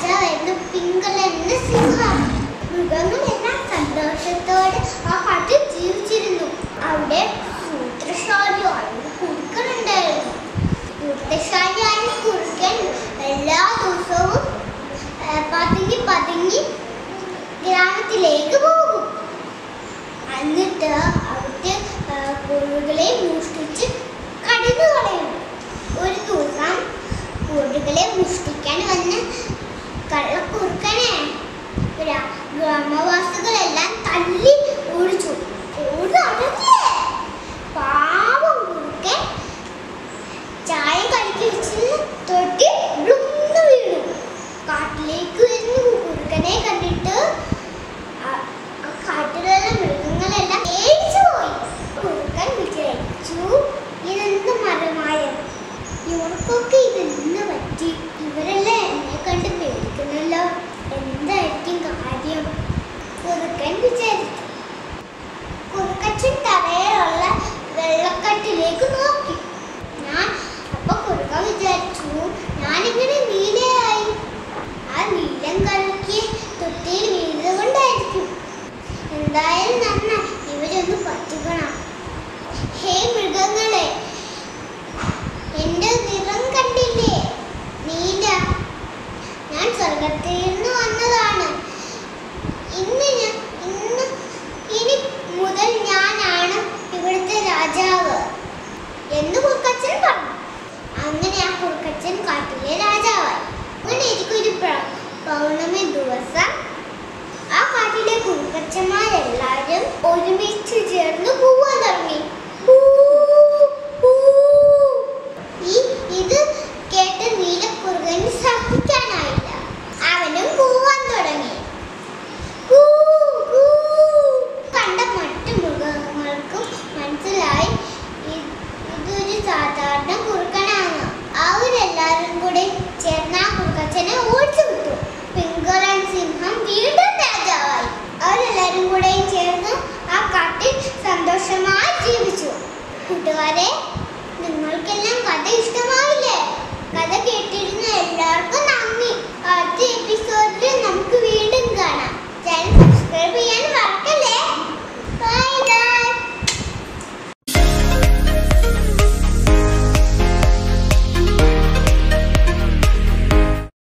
രാജാവായിരുന്നു പിങ്കളന് സിംഹം. മൃഗങ്ങളെല്ലാം സന്തോഷത്തോടെ ആ കാട്ടിൽ ജീവിച്ചിരുന്നു. അവിടെ സൂത്രശാലിയായ കുറുക്കനുണ്ടായിരുന്നു. സൂത്രശാലിയായ കുറുക്കൻ എല്ലാ ദിവസവും പതുങ്ങി ഗ്രാമത്തിലേക്ക് പോകും. എന്നിട്ട് അവിടുത്തെ കോഴികളെ മോഷ്ടിച്ച് കടന്നു കളയും. ഒരു ദിവസം കോഴികളെ മോഷ്ടിക്കാൻ വന്ന കള്ളക്കുറുക്കനെ ഗ്രാമവാസികളെല്ലാം തല്ലി ഓടിച്ചു. പാവം കുറുക്കൻ ചായ കലക്കി വെച്ച് തൊട്ടി വീണു. കാട്ടിലേക്ക് വരുന്ന കുറുക്കനെ കണ്ടിട്ട് കാട്ടിലുള്ള മൃഗങ്ങളെല്ലാം പേടിച്ചുപോയി. കുറുക്കൻ വിചാരിച്ചു, ഇതെന്ത് മരമായം, ഇവർക്കൊക്കെ ഇതെന്ന് പറ്റി? ഇവരെല്ലാം എന്നെ കണ്ട് പേടിക്കുന്നല്ലോ, എന്തായിരിക്കും കാര്യം? കുറുക്കൻ വിചാരിച്ചു. കുറുക്കച്ചൻ തറയിലുള്ള വെള്ളക്കെട്ടിലേക്ക് നോക്കി. അപ്പൊ കുറുക്കൻ വിചാരിച്ചു, ഞാനിങ്ങനെ നീലയായി. ആ നീലം കലക്കി തൊട്ടിയിൽ വീഴുന്നത് കൊണ്ടായിരിക്കും. എന്തായാലും നന്ന ഇവരൊന്ന് പറ്റിക്കണം. ഹേ മൃഗങ്ങളെ, എന്റെ നിറം കണ്ടില്ലേ? നീല. ഞാൻ സ്വർഗത്തിൽ നിന്ന് വന്നതാണ്. ഇനി മുതൽ ഞാനാണ് ഇവിടുത്തെ രാജാവ് എന്ന് കുറുക്കച്ചൻ പറഞ്ഞു. അങ്ങനെ ആ കുറുക്കച്ചൻ കാട്ടിലെ രാജാവായി. അങ്ങനെ എനിക്കൊരു പൗർണമി ദിവസം ആ കാട്ടിലെ കുറുക്കച്ചന്മാരെല്ലാരും ഒരുമിച്ച് ചേർന്ന് പോവാൻ തുടങ്ങി. ഇത് കേട്ട് നീലക്കുറുകന് സഹിക്കാനായില്ല. അവനും പോവാൻ തുടങ്ങി. കണ്ട മറ്റു മൃഗങ്ങൾക്കും മനസ്സിലായി ഇതൊരു സാധാരണ കുറുക്കനാണ്. അവരെല്ലാരും കൂടി ചേർന്ന് ആ കുറുക്കച്ചനെ ഓടിച്ചു വിട്ടു. പിങ്കളൻ സിംഹം വീണ്ടും രാജാവായി. അവരെല്ലാരും കൂടെ ചേർന്ന് ആ കാട്ടിൽ സന്തോഷമായി ജീവിച്ചു. കൂട്ടുകാരെ, നിങ്ങൾക്കെല്ലാം കഥ ഇഷ്ടമായില്ലേ? കഥ കേട്ടിരുന്ന എല്ലാവർക്കും